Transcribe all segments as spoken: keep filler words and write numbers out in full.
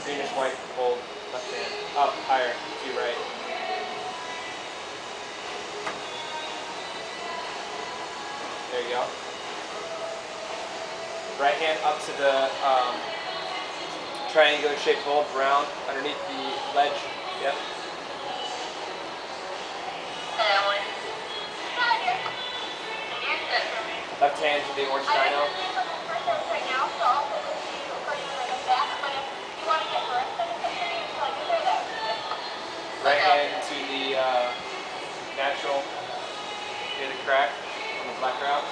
greenish white hold, left hand, up, higher, to your right. There you go. Right hand up to the um, triangular shaped hold, round, underneath the ledge. Yep. Left hand to the orange dino. Right hand to the uh, natural near the crack on the black route.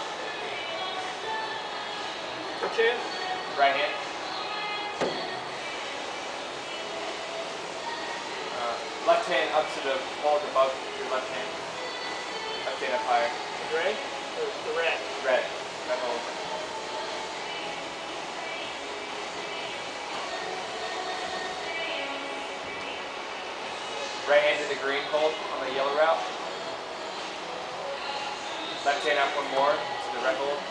Which hand? Right hand. Uh, left hand up to the hold above your left hand. Left hand up higher. The gray? Or the red? Red. Red hold. Right hand to the green hold on the yellow route. Left hand up one more to the red hold.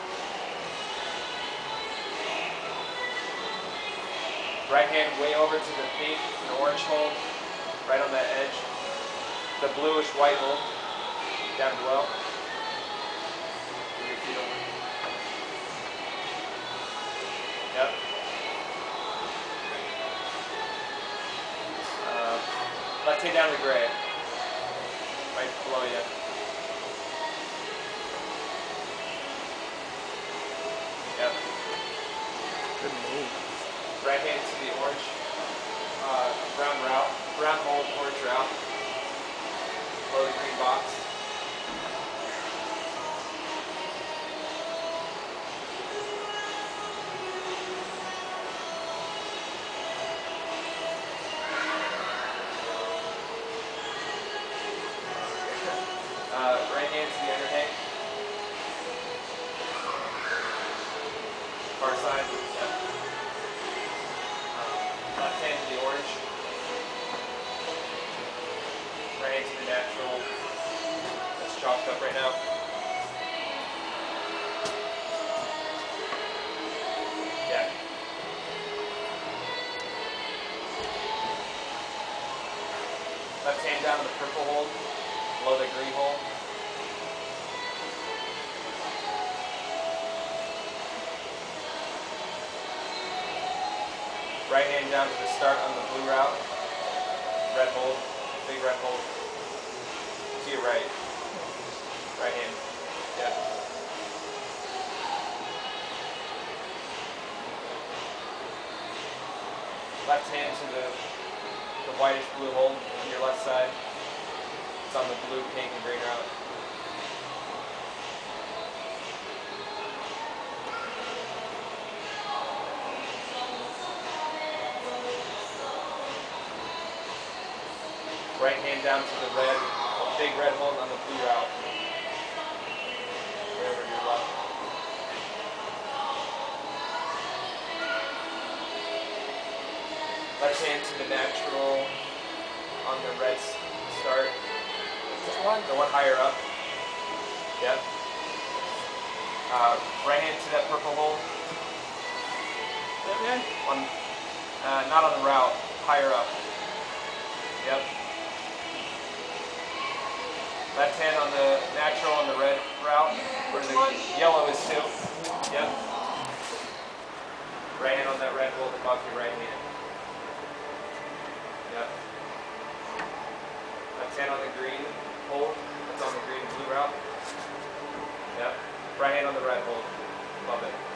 Right hand way over to the pink and orange hold, right on that edge. The bluish white hold down below. Bring your feet over. Yep. Uh, left hand down to the gray, right below you. Yep. Good move. Right hand to the orange, uh, brown route, brown hold, orange route, below the green box. Uh, right hand to the underhang. Far side. Yep. Um, left hand to the orange. Right hand to the natural. That's chalked up right now. Yeah. Left hand down to the purple hold, below the green hold. Right hand down to the start on the blue route. Red hold, big red hold. To your right. Right hand. Yep. Left hand to the, the whitish blue hold on your left side. It's on the blue, pink, and green route. Right hand down to the red, big red hold on the blue route. Way over to your left. Left hand to the natural on the red start. Which one? The one higher up. Yep. Uh, right hand to that purple hole. That man? On, uh, not on the route, higher up. Yep. Left hand on the natural on the red route, where the yellow is too. Yep. Right hand on that red hold above your right hand. Yep. Left hand on the green hold, that's on the green and blue route. Yep. Right hand on the red hold, above it.